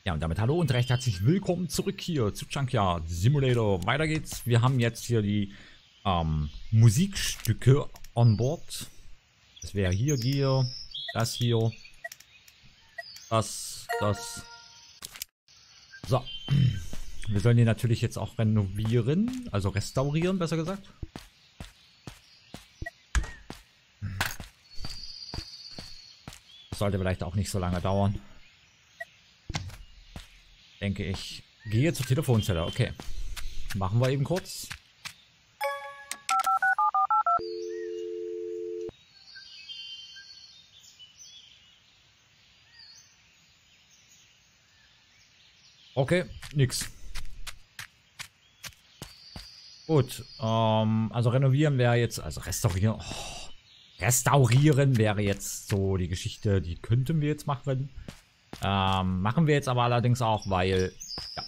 Ja, und damit hallo und recht herzlich willkommen zurück hier zu Junkyard Simulator. Weiter geht's. Wir haben jetzt hier die Musikstücke on board. Das wäre hier, das hier, das. So. Wir sollen die natürlich jetzt auch renovieren, also restaurieren, besser gesagt. Das sollte vielleicht auch nicht so lange dauern. Denke ich. Gehe zur Telefonzelle. Okay. Machen wir eben kurz. Okay, nix. Gut, also renovieren wäre jetzt, also restaurieren. Oh, restaurieren wäre jetzt so die Geschichte, die könnten wir jetzt machen. Machen wir jetzt aber allerdings auch, weil, ja.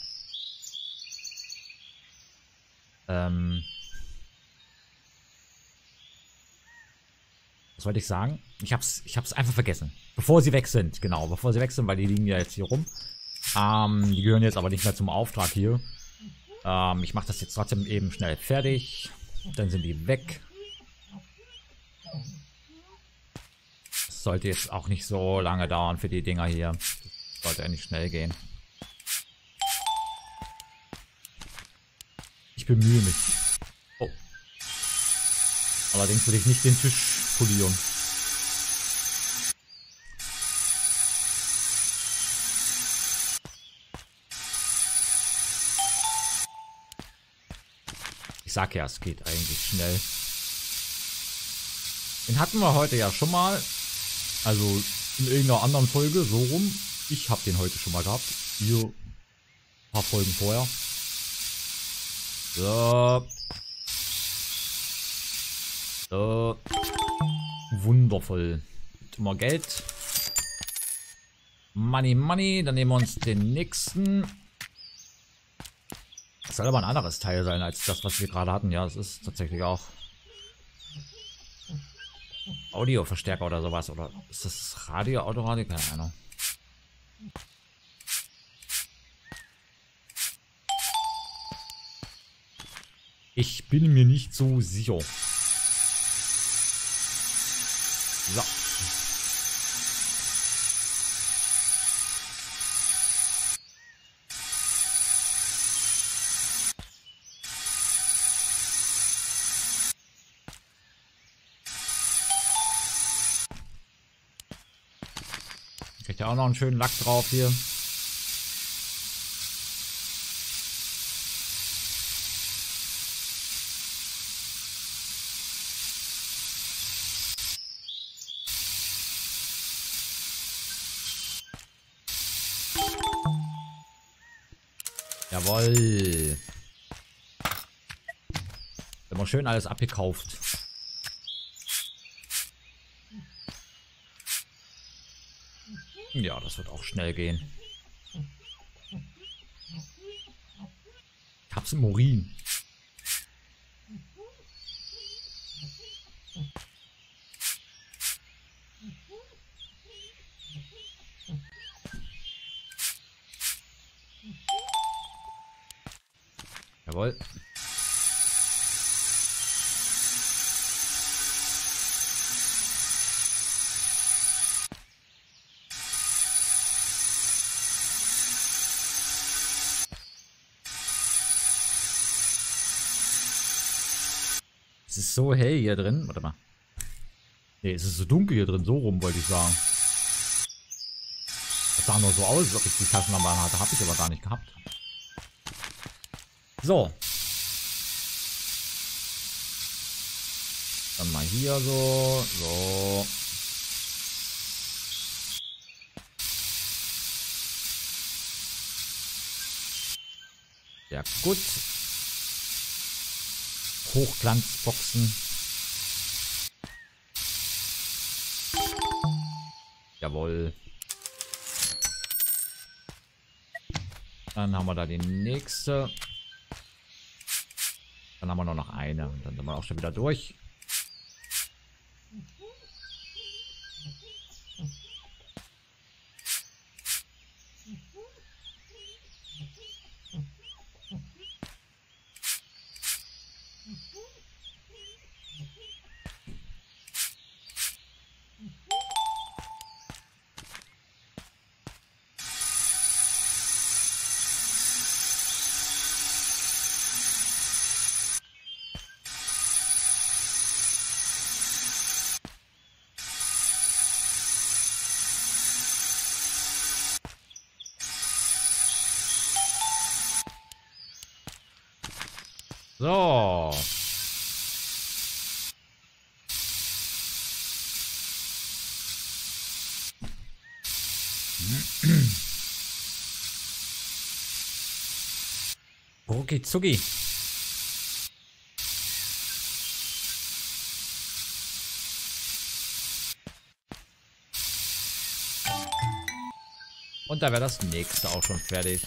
Was wollte ich sagen? Ich hab's einfach vergessen. Bevor sie weg sind, genau, bevor sie weg sind, weil die liegen ja jetzt hier rum. Die gehören jetzt aber nicht mehr zum Auftrag hier. Ich mache das jetzt trotzdem eben schnell fertig. Dann sind die weg. Das sollte jetzt auch nicht so lange dauern für die Dinger hier. Das sollte ja nicht schnell gehen. Ich bemühe mich. Oh. Allerdings will ich nicht den Tisch polieren. Ich sag ja, es geht eigentlich schnell. Den hatten wir heute ja schon mal. Also in irgendeiner anderen Folge, so rum. Ich habe den heute schon mal gehabt. Hier ein paar Folgen vorher. So. So. Wundervoll. Gibt immer Geld. Money, money. Dann nehmen wir uns den nächsten. Das soll aber ein anderes Teil sein als das, was wir gerade hatten. Ja, das ist tatsächlich auch Audioverstärker oder sowas. Oder ist das Radio, Autoradio? Keine Ahnung. Ich bin mir nicht so sicher. So. Kriegt ja auch noch einen schönen Lack drauf hier. Jawohl. Immer schön alles abgekauft. Ja, das wird auch schnell gehen. Ich hab's im Urin. Jawohl. Es ist so hell hier drin. Warte mal. Nee, es ist so dunkel hier drin. So rum wollte ich sagen. Das sah nur so aus, als ob ich die Taschenlampe hatte. Habe ich aber gar nicht gehabt. So. Dann mal hier so. So. Ja, gut. Hochglanzboxen. Jawohl. Dann haben wir da die nächste. Dann haben wir nur noch eine. Und dann sind wir auch schon wieder durch. So. Rucki zucki. Und da wäre das nächste auch schon fertig.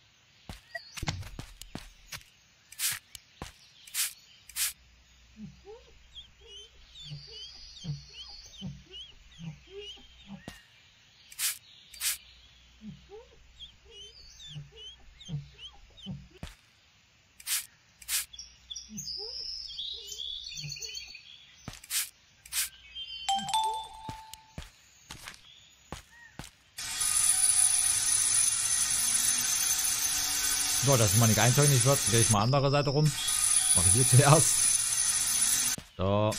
So, dass es mal nicht eintönig wird, drehe ich mal andere Seite rum. Mache ich hier zuerst. So.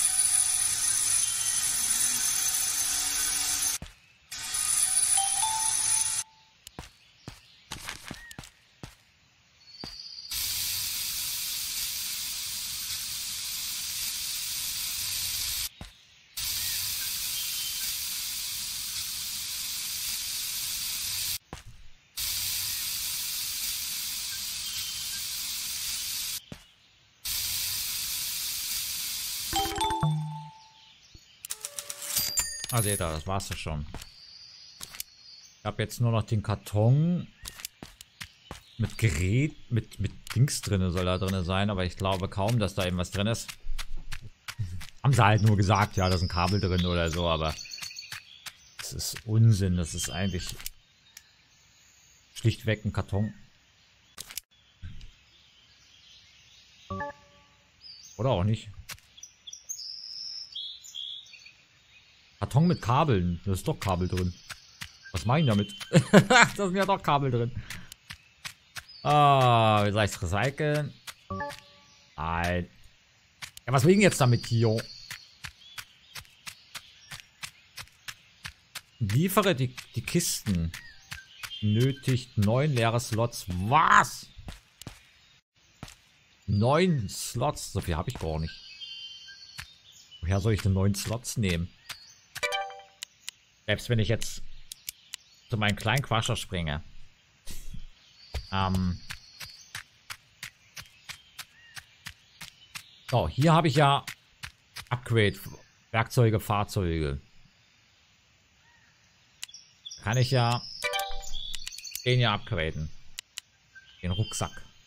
Ah, seht ihr, das war's ja schon. Ich habe jetzt nur noch den Karton mit Gerät, mit Dings drin soll da drin sein, aber ich glaube kaum, dass da eben was drin ist. Haben sie halt nur gesagt, ja, da ist ein Kabel drin oder so, aber das ist Unsinn, das ist eigentlich schlichtweg ein Karton. Oder auch nicht. Karton mit Kabeln. Da ist doch Kabel drin. Was meine ich damit? Da sind ja doch Kabel drin. Ah, wie soll ich es recyceln? Nein. Ja, was will ich denn jetzt damit hier? Liefere die Kisten. Nötigt 9 leere Slots. Was? 9 Slots? So viel habe ich gar nicht. Woher soll ich denn 9 Slots nehmen? Selbst wenn ich jetzt zu meinem kleinen Quascher springe. So, hier habe ich ja Upgrade, Werkzeuge, Fahrzeuge. Kann ich ja den hier upgraden. Den Rucksack.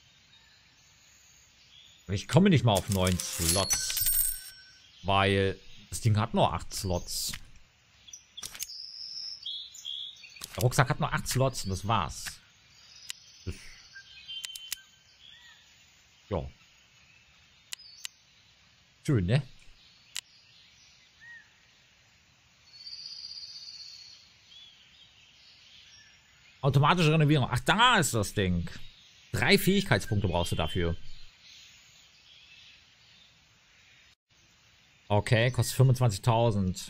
Aber ich komme nicht mal auf 9 Slots. Weil das Ding hat nur 8 Slots. Der Rucksack hat nur 8 Slots und das war's. Ja. Schön, ne? Automatische Renovierung. Ach, da ist das Ding. 3 Fähigkeitspunkte brauchst du dafür. Okay, kostet 25.000.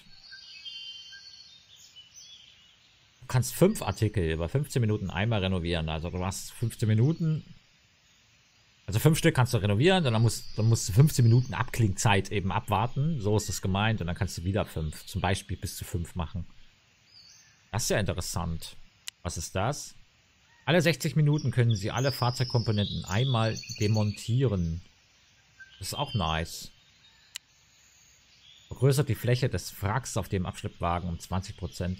Du kannst 5 Artikel über 15 Minuten einmal renovieren. Also du hast 15 Minuten. Also 5 Stück kannst du renovieren. Und dann musst du 15 Minuten Abklingzeit eben abwarten. So ist es gemeint. Und dann kannst du wieder 5. Zum Beispiel bis zu 5 machen. Das ist ja interessant. Was ist das? Alle 60 Minuten können sie alle Fahrzeugkomponenten einmal demontieren. Das ist auch nice. Vergrößert die Fläche des Wracks auf dem Abschleppwagen um 20%.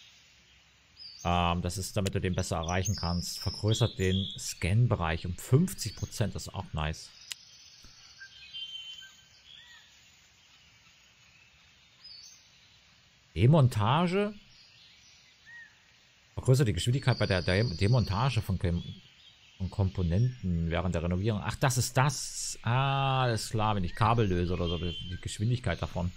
Das ist, damit du den besser erreichen kannst. Vergrößert den Scan-Bereich um 50%. Das ist auch nice. Demontage. Vergrößert die Geschwindigkeit bei der Demontage von Komponenten während der Renovierung. Ach, das ist das. Ah, alles klar, wenn ich Kabel löse oder so, die Geschwindigkeit davon.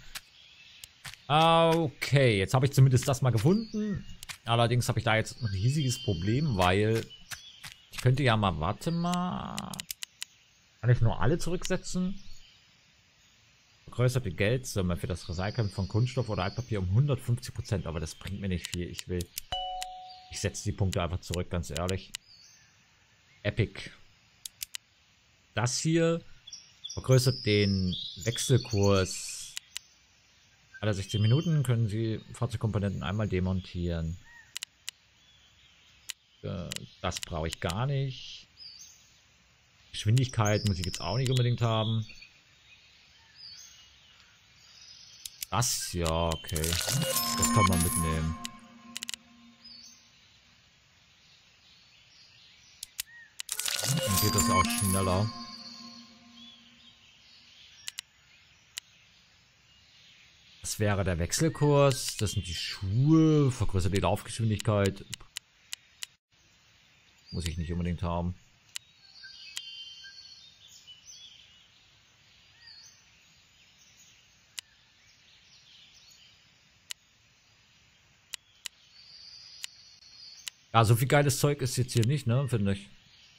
Okay, jetzt habe ich zumindest das mal gefunden. Allerdings habe ich da jetzt ein riesiges Problem, weil ich könnte ja mal, warte mal. Kann ich nur alle zurücksetzen? Vergrößert die Geldsumme für das Recyceln von Kunststoff oder Altpapier um 150%, aber das bringt mir nicht viel. Ich setze die Punkte einfach zurück, ganz ehrlich. Epic. Das hier vergrößert den Wechselkurs. Alle 16 Minuten können Sie Fahrzeugkomponenten einmal demontieren. Das brauche ich gar nicht. Geschwindigkeit muss ich jetzt auch nicht unbedingt haben. Das, ja, okay. Das kann man mitnehmen. Dann geht das auch schneller. Das wäre der Wechselkurs. Das sind die Schuhe. Vergrößerte Laufgeschwindigkeit. Muss ich nicht unbedingt haben. Ja, so viel geiles Zeug ist jetzt hier nicht, ne, finde ich.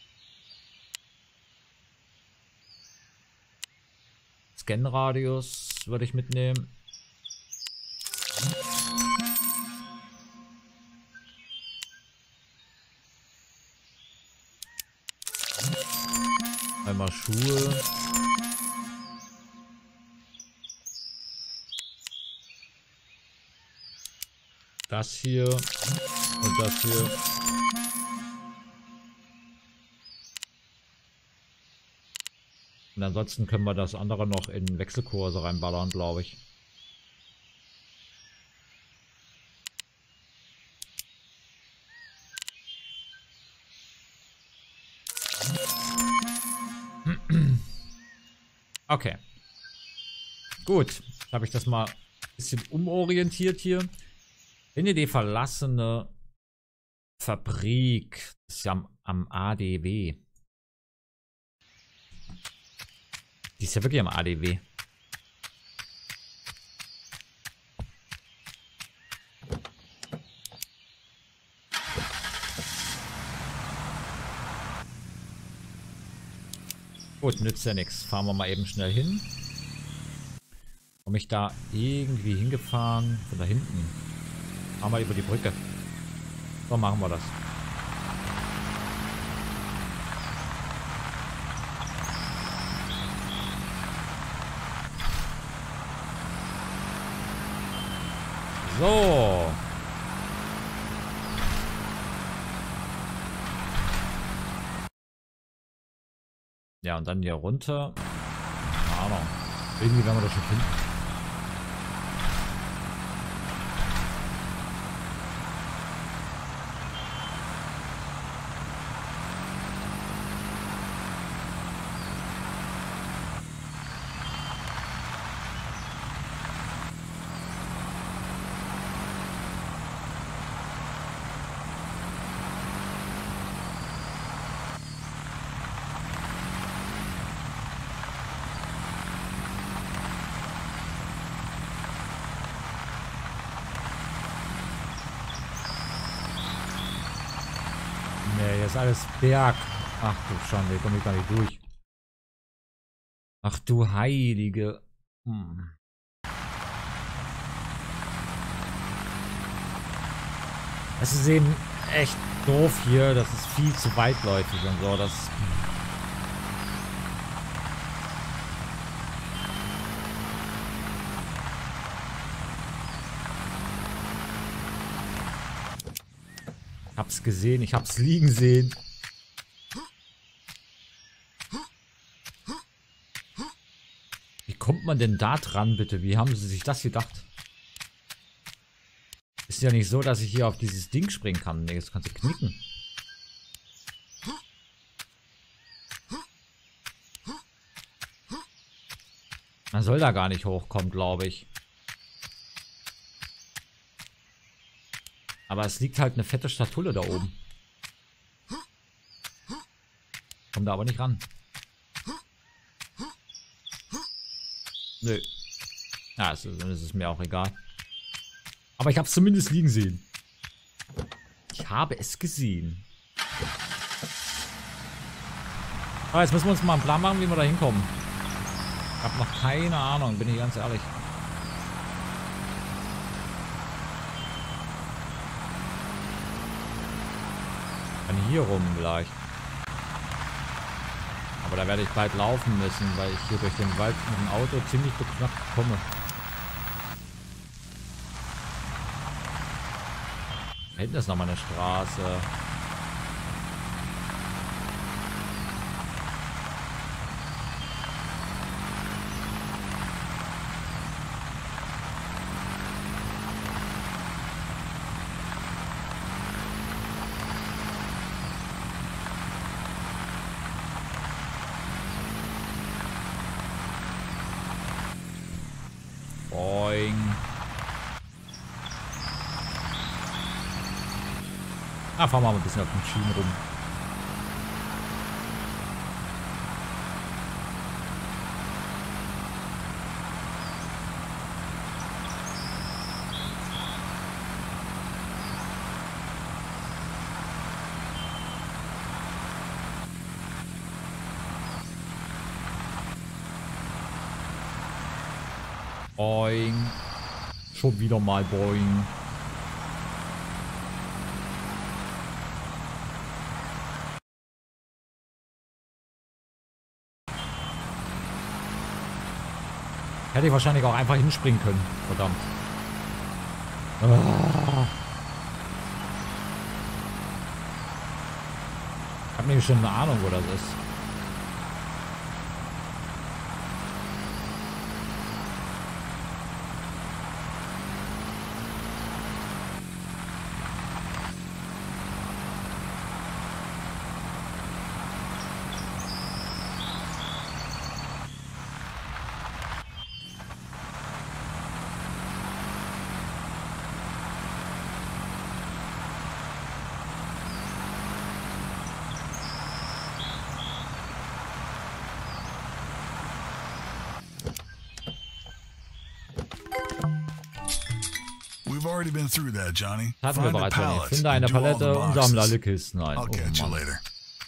Scanradius würde ich mitnehmen. Einmal Schuhe. Das hier und das hier. Und ansonsten können wir das andere noch in Wechselkurse reinballern, glaube ich. Okay. Gut. Habe ich das mal ein bisschen umorientiert hier. In die verlassene Fabrik. Das ist ja am ADW. Die ist ja wirklich am ADW. Gut, nützt ja nichts. Fahren wir mal eben schnell hin. Komme ich da irgendwie hingefahren? Von da hinten. Fahren wir über die Brücke. So machen wir das. So. Ja, und dann hier runter. Keine Ahnung. Irgendwie werden wir das schon finden. Nee, hier ist alles Berg. Ach du Schande, hier komme ich gar nicht durch. Ach du Heilige. Das ist eben echt doof hier. Das ist viel zu weitläufig und so. Das. Ich hab's gesehen, ich hab's liegen sehen. Wie kommt man denn da dran, bitte? Wie haben sie sich das gedacht? Ist ja nicht so, dass ich hier auf dieses Ding springen kann. Nee, das kannst du knicken. Man soll da gar nicht hochkommen, glaube ich. Aber es liegt halt eine fette Statulle da oben. Kommt da aber nicht ran. Nö. Ja, es ist mir auch egal. Aber ich habe es zumindest liegen sehen. Ich habe es gesehen. Aber jetzt müssen wir uns mal einen Plan machen, wie wir da hinkommen. Ich habe noch keine Ahnung, bin ich ganz ehrlich. Hier rum vielleicht. Aber da werde ich bald laufen müssen, weil ich hier durch den Wald mit dem Auto ziemlich beknackt komme. Da hinten ist nochmal eine Straße. Boing. Ah, fahren wir mal ein bisschen auf den Schienen rum. Boing. Schon wieder mal boing. Hätte ich wahrscheinlich auch einfach hinspringen können. Verdammt. Ah. Ich habe nämlich schon eine Ahnung, wo das ist. We've already been through that, Johnny. Hatten wir Find a bereits, Johnny. pallet Finde eine and do all the Palette und sammle alle boxes. Kisten ein. I'll catch you Oh Mann. later.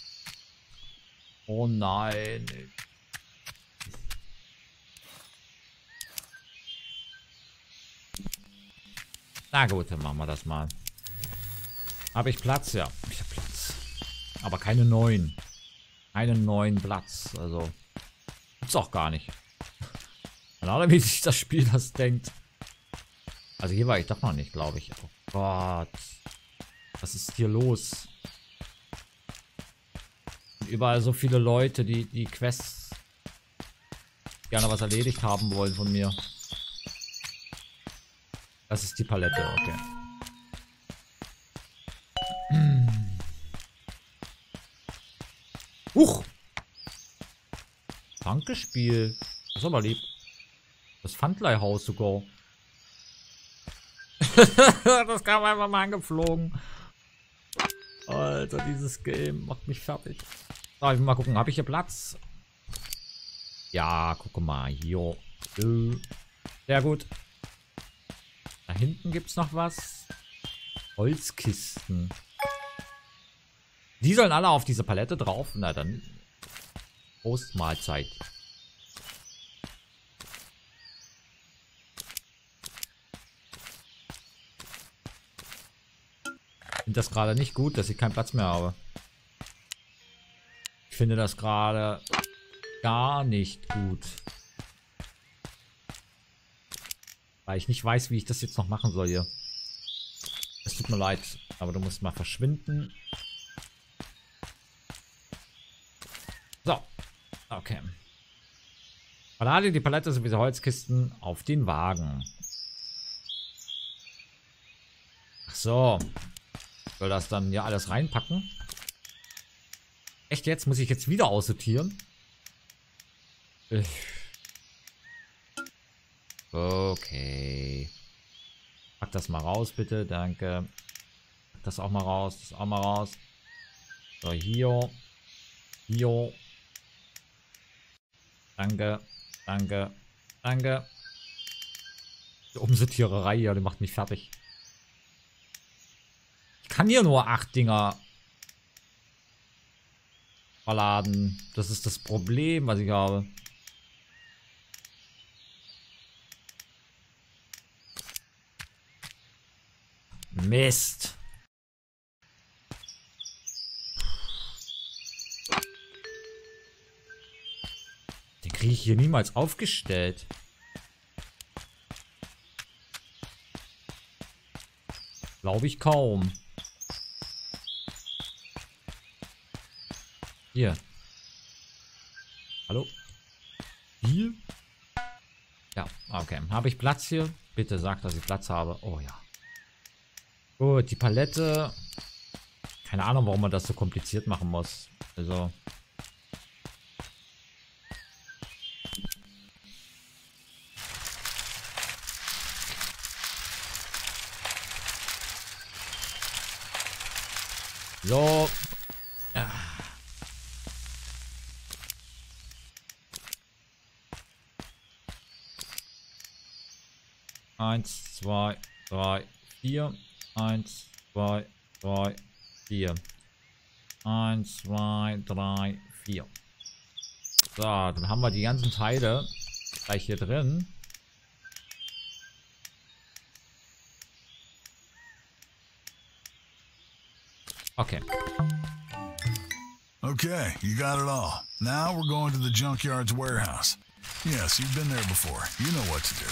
Oh nein. Na gut, dann machen wir das mal. Habe ich Platz? Ja, ich habe Platz. Aber keine neuen. Keinen neuen Platz. Also, gibt's auch gar nicht. Keine Ahnung, wie sich das Spiel das denkt. Also hier war ich doch noch nicht, glaube ich. Oh Gott. Was ist hier los? Überall so viele Leute, die Quests gerne was erledigt haben wollen von mir. Das ist die Palette, okay. Huch! Dankespiel. Das ist aber lieb. Das Pfandleihhaus sogar. Das kam einfach mal angeflogen. Alter, dieses Game macht mich fertig. So, ich will mal gucken, habe ich hier Platz? Ja, gucke mal, hier. Sehr gut. Da hinten gibt es noch was. Holzkisten. Die sollen alle auf diese Palette drauf. Na dann. Postmahlzeit. Ich finde das gerade nicht gut, dass ich keinen Platz mehr habe. Ich finde das gerade gar nicht gut. Weil ich nicht weiß, wie ich das jetzt noch machen soll hier. Es tut mir leid, aber du musst mal verschwinden. So. Okay. Verlade die Palette sowie die Holzkisten auf den Wagen. Ach so. Ich soll das dann hier alles reinpacken? Echt jetzt? Muss ich jetzt wieder aussortieren? Okay. Pack das mal raus, bitte. Danke. Pack das auch mal raus. Das auch mal raus. So, hier. Hier. Danke. Danke. Danke. Die Umsortiererei hier, die macht mich fertig. Ich kann hier nur 8 Dinger verladen. Das ist das Problem, was ich habe. Mist. kriege ich hier niemals aufgestellt. Glaube ich kaum. Hier. Hallo? Hier? Ja, okay. Habe ich Platz hier? Bitte sag, dass ich Platz habe. Oh ja. Gut, die Palette. Keine Ahnung, warum man das so kompliziert machen muss. Also. So. Ja. Eins, zwei, drei, vier. 1, 2, 3, 4. 1, 2, 3, 4. So, dann haben wir die ganzen Teile gleich hier drin. Okay. Okay, you got it all. Now we're going to the junkyard's warehouse. Yes, you've been there before. You know what to do.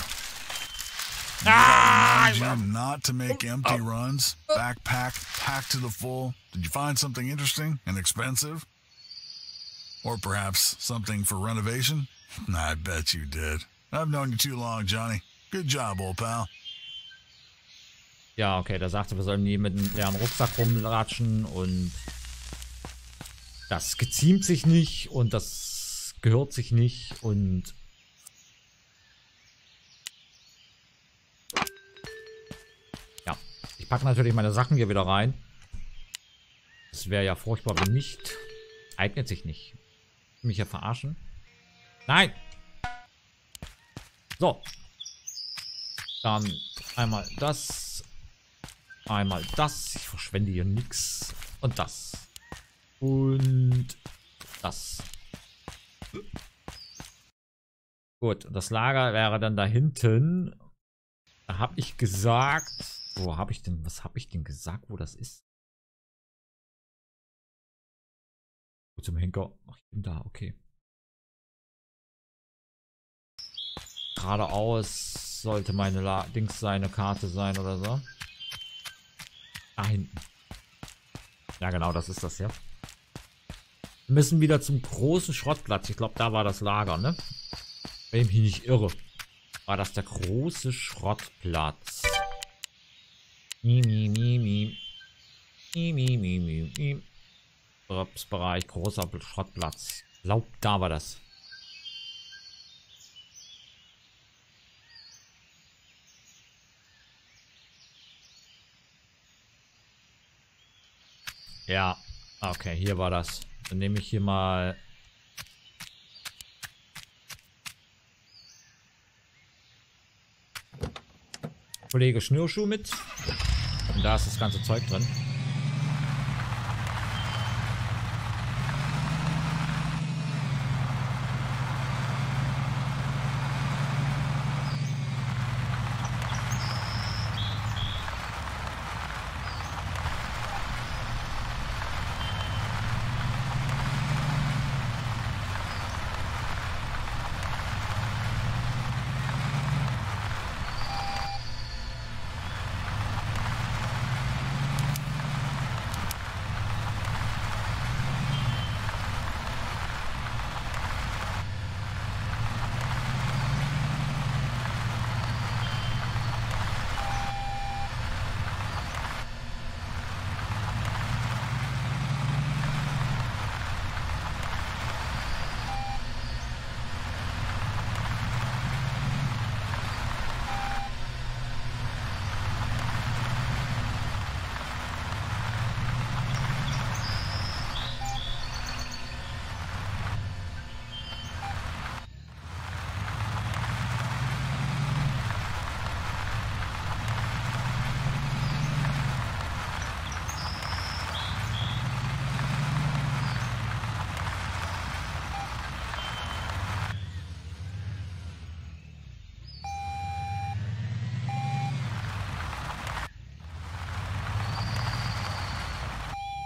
You not to make empty runs. Backpack packed to the full. Did you find something interesting and expensive? Or perhaps something for renovation? I bet you did. I've known you too long, Johnny. Good job, old pal. Ja, okay, der sagte, wir sollen nie mit einem leeren Rucksack rumlatschen und das geziemt sich nicht und das gehört sich nicht und ja, ich packe natürlich meine Sachen hier wieder rein. Das wäre ja furchtbar, wenn nicht. Eignet sich nicht. Mich ja verarschen. Nein! So. Dann einmal das. Einmal das. Ich verschwende hier nichts. Und das. Und das. Gut, das Lager wäre dann da hinten. Da habe ich gesagt. Wo habe ich denn? Was habe ich denn gesagt, wo das ist? Gut, zum Henker. Ach, ich bin da, okay. Geradeaus sollte meine Dings seine Karte sein oder so. Da hinten. Ja, genau, das ist das, ja. Wir müssen wieder zum großen Schrottplatz. Ich glaube, da war das Lager, ne? Wenn ich mich nicht irre. War das der große Schrottplatz. Bereich, großer Schrottplatz. Ich glaube, da war das. Ja, okay, hier war das. Dann nehme ich hier mal Kollege Schnürschuh mit. Und da ist das ganze Zeug drin.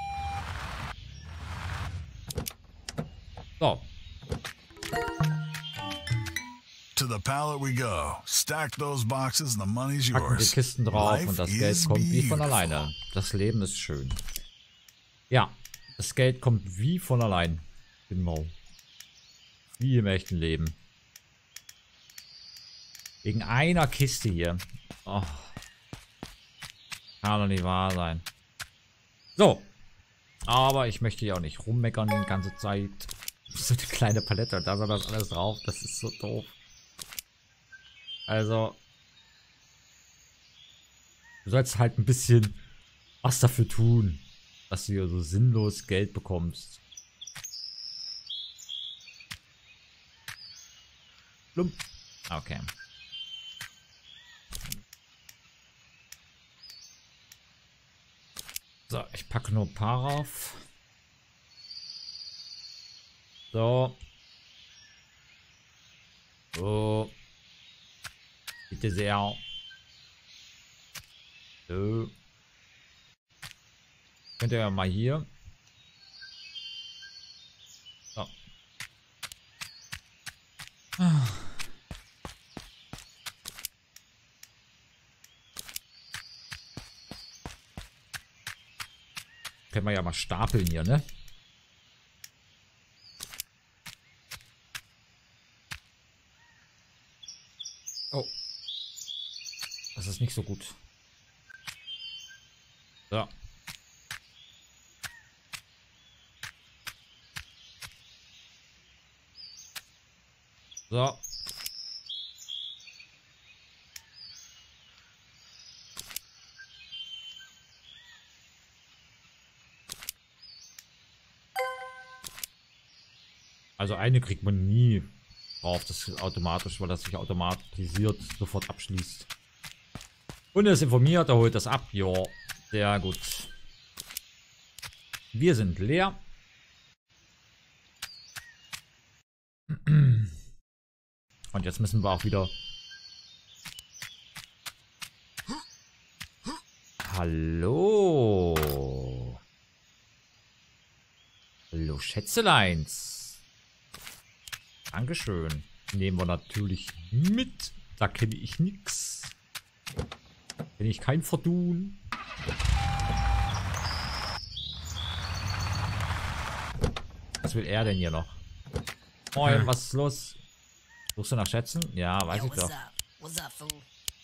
So. To the pallet we go. Stack those boxes and the money's Packen die yours. Kisten drauf Life und das Geld is kommt wie von beautiful. alleine. Das Leben ist schön. Ja, das Geld kommt wie von allein. Genau. Wie im echten Leben. Wegen einer Kiste hier. Oh. Kann doch nicht wahr sein. So. Aber ich möchte ja auch nicht rummeckern die ganze Zeit. So eine kleine Palette und da soll das alles drauf. Das ist so doof. Also. Du sollst halt ein bisschen was dafür tun, dass du hier so sinnlos Geld bekommst. Plump. Okay. So, ich packe nur ein paar auf. So. So. Bitte sehr. So. Könnt ihr ja mal hier. So. Können wir ja mal stapeln hier, ne? Oh. Das ist nicht so gut. So. So. Also eine kriegt man nie drauf, das ist automatisch, weil das sich automatisiert sofort abschließt. Und er ist informiert, er holt das ab. Ja, sehr gut. Wir sind leer. Und jetzt müssen wir auch wieder... Hallo. Hallo, Schätzeleins. Dankeschön. Nehmen wir natürlich mit. Da kenne ich nix. Kenne ich kein Verdun. Was will er denn hier noch? Moin, was ist los? Suchst du nach Schätzen? Ja, weiß ich doch. What's up, fool?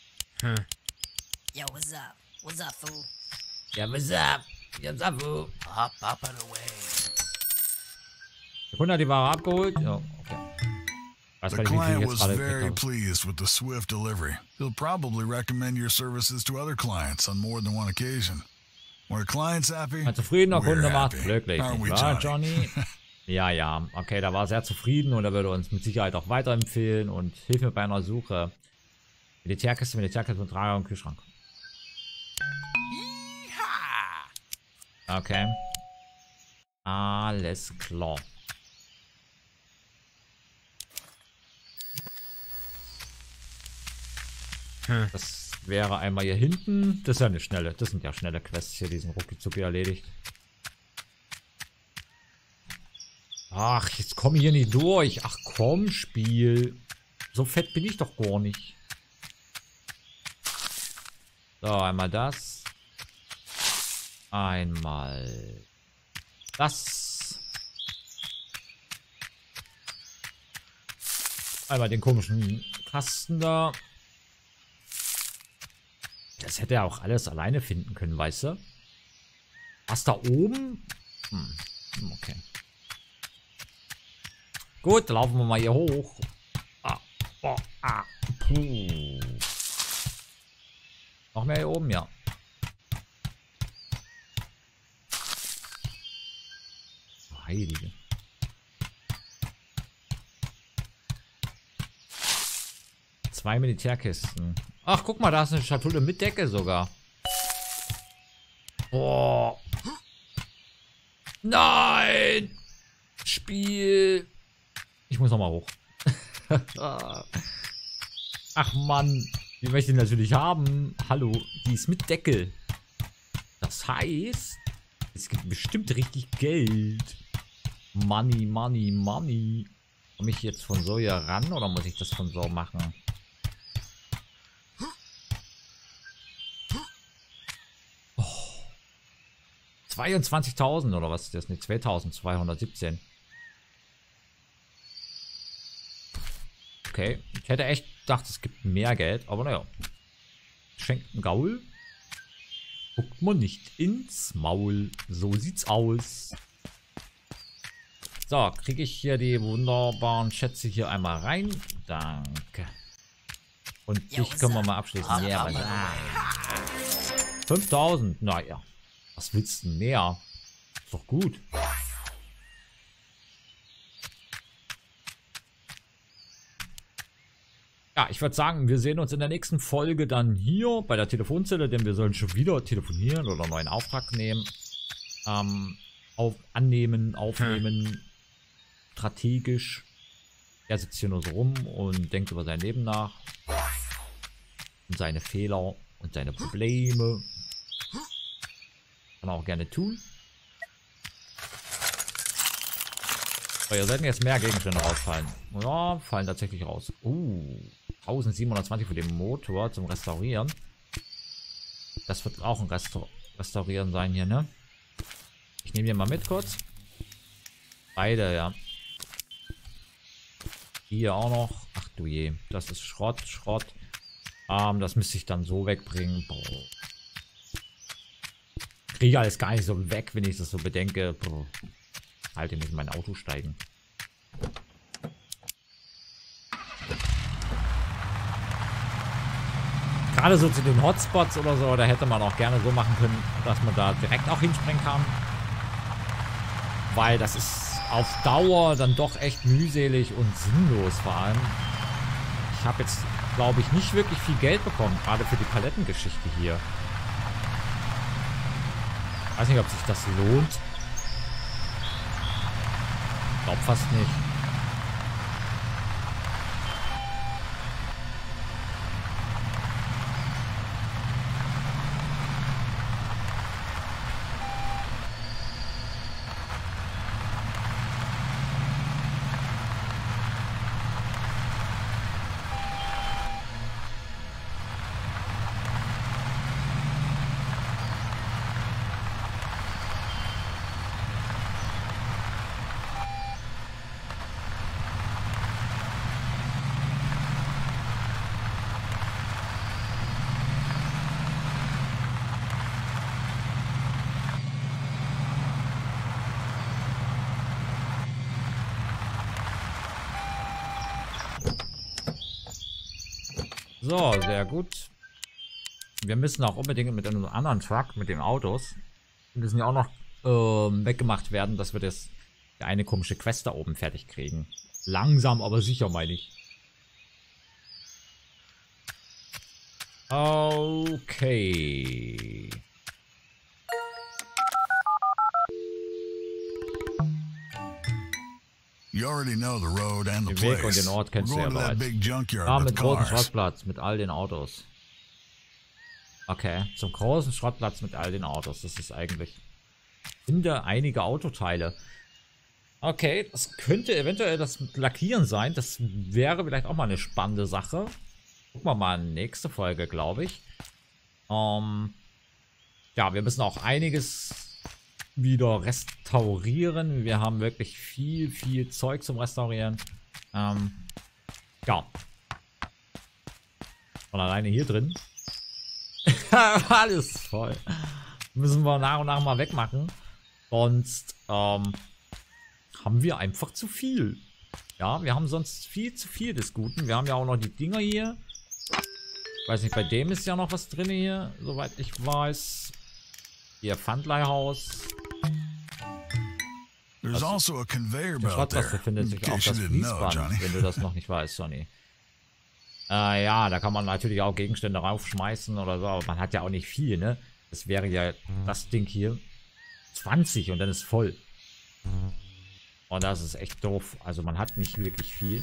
Yo, what's up? What's up, fool? Ja, what's up? What's up, fool? Hop and away. Der Kunde hat die Ware abgeholt. Ja, okay. Weiß The gar nicht, wie viel client jetzt was gerade very gekriegt habe. pleased with the swift delivery. He'll probably recommend your services to other clients on more than one occasion. When a client's happy, Ein zufriedener we're Kunde macht happy. glücklich. Aren't we, Nicht wahr, Johnny? Johnny? Ja, ja. Okay, da war er sehr zufrieden und er würde uns mit Sicherheit auch weiterempfehlen und hilft mir bei einer Suche. Militärkiste mit Trager und Kühlschrank. Okay. Alles klar. Das wäre einmal hier hinten. Das ist ja eine schnelle. Das sind ja schnelle Quests hier, die sind rucki erledigt. Ach, jetzt komme ich hier nicht durch. Ach komm, Spiel. So fett bin ich doch gar nicht. So, einmal das. Einmal das. Einmal den komischen Kasten da. Das hätte er auch alles alleine finden können, weißt du? Was da oben? Okay. Gut, dann laufen wir mal hier hoch. Puh. Noch mehr hier oben, ja. Heilige. Zwei Militärkisten. Ach, guck mal, da ist eine Schatulle mit Decke sogar. Boah. Nein! Spiel. Ich muss nochmal hoch. Ach Mann. Die möchte ich natürlich haben. Hallo, die ist mit Deckel. Das heißt, es gibt bestimmt richtig Geld. Money, money, money. Komme ich jetzt von so hier ran oder muss ich das von so machen? Oh. 22.000 oder was ist das? Ne, 2.217. Okay, ich hätte echt gedacht, es gibt mehr Geld, aber naja. Schenkt ein Gaul. Guckt man nicht ins Maul. So sieht's aus. So, kriege ich hier die wunderbaren Schätze hier einmal rein. Danke. Und dich können wir mal abschließen. Ja, yeah, 5.000. Naja. Was willst du denn mehr? Ist doch gut. Ja, ich würde sagen, wir sehen uns in der nächsten Folge dann hier bei der Telefonzelle, denn wir sollen schon wieder telefonieren oder einen neuen Auftrag nehmen. Aufnehmen. Strategisch. Er sitzt hier nur so rum und denkt über sein Leben nach. Und seine Fehler und seine Probleme. Kann er auch gerne tun. So, ihr sollten jetzt mehr Gegenstände rausfallen. Ja, fallen tatsächlich raus. 1720 für den Motor zum Restaurieren. Das wird auch ein Restaurieren sein hier, ne? Ich nehme hier mal mit kurz. Beide, ja. Hier auch noch. Ach du je. Das ist Schrott. Das müsste ich dann so wegbringen. Boah. Kriege alles gar nicht so weg, wenn ich das so bedenke. Boah. Halte nicht in mein Auto steigen. Gerade so zu den Hotspots oder so, da hätte man auch gerne so machen können, dass man da direkt auch hinspringen kann. Weil das ist auf Dauer dann doch echt mühselig und sinnlos vor allem. Ich habe jetzt, glaube ich, nicht wirklich viel Geld bekommen, gerade für die Palettengeschichte hier. Ich weiß nicht, ob sich das lohnt. Ich glaube fast nicht. So, sehr gut. Wir müssen auch unbedingt mit einem anderen Truck, mit den Autos, die müssen ja auch noch weggemacht werden, dass wir das eine komische Quest da oben fertig kriegen. Langsam, aber sicher, meine ich. Okay. You already know the road and the Den Weg und place. den Ort kennst du ja We're going to that bereits. big junkyard Ah, with mit großen cars. Schrottplatz, mit all den Autos. Okay, zum großen Schrottplatz mit all den Autos. Das ist eigentlich... Finde einige Autoteile. Okay, das könnte eventuell das mit Lackieren sein. Das wäre vielleicht auch mal eine spannende Sache. Gucken wir mal in nächste Folge, glaube ich. Ja, wir müssen auch einiges wieder restaurieren. Wir haben wirklich viel Zeug zum Restaurieren. Ja. Und alleine hier drin. Alles voll. Müssen wir nach und nach mal wegmachen. Sonst haben wir einfach zu viel. Ja, wir haben sonst viel zu viel des Guten. Wir haben ja auch noch die Dinger hier. Ich weiß nicht, bei dem ist ja noch was drin hier, soweit ich weiß. Hier Pfandleihhaus. There's also a conveyor Im belt Schrottplatz there. befindet In sich auch case you das didn't know, Fließband, Johnny. wenn du das noch nicht weißt, Sonny. Ja, da kann man natürlich auch Gegenstände raufschmeißen oder so, aber man hat ja auch nicht viel, ne? Das wäre ja das Ding hier 20 und dann ist voll. Und das ist echt doof. Also man hat nicht wirklich viel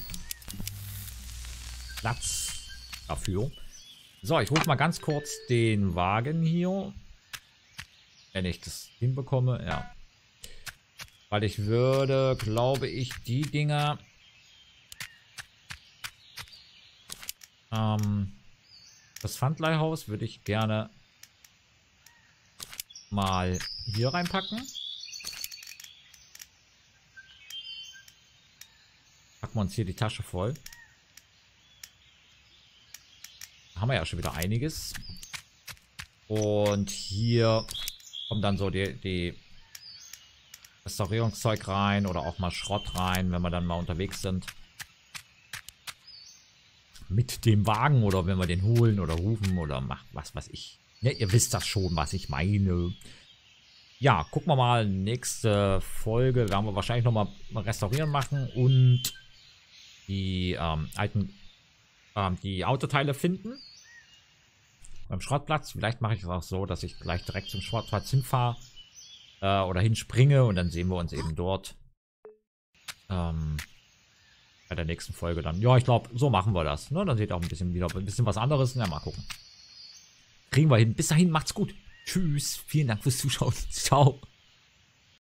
Platz dafür. So, ich rufe mal ganz kurz den Wagen hier. Wenn ich das hinbekomme, ja. Weil ich würde, glaube ich, die Dinger Das Pfandleihhaus würde ich gerne mal hier reinpacken. Packen wir uns hier die Tasche voll. Da haben wir ja schon wieder einiges. Und hier kommt dann so die Restaurierungszeug rein oder auch mal Schrott rein, wenn wir dann mal unterwegs sind. Mit dem Wagen oder wenn wir den holen oder rufen oder was weiß ich. Ja, ihr wisst das schon, was ich meine. Ja, gucken wir mal, nächste Folge werden wir wahrscheinlich nochmal restaurieren machen und die die Autoteile finden. Beim Schrottplatz. Vielleicht mache ich es auch so, dass ich gleich direkt zum Schrottplatz hinfahre oder hinspringe und dann sehen wir uns eben dort. Bei der nächsten Folge dann. Ja, ich glaube, so machen wir das. Ne? Dann seht ihr auch wieder ein bisschen was anderes. Ja, mal gucken. Kriegen wir hin. Bis dahin, macht's gut. Tschüss. Vielen Dank fürs Zuschauen. Ciao.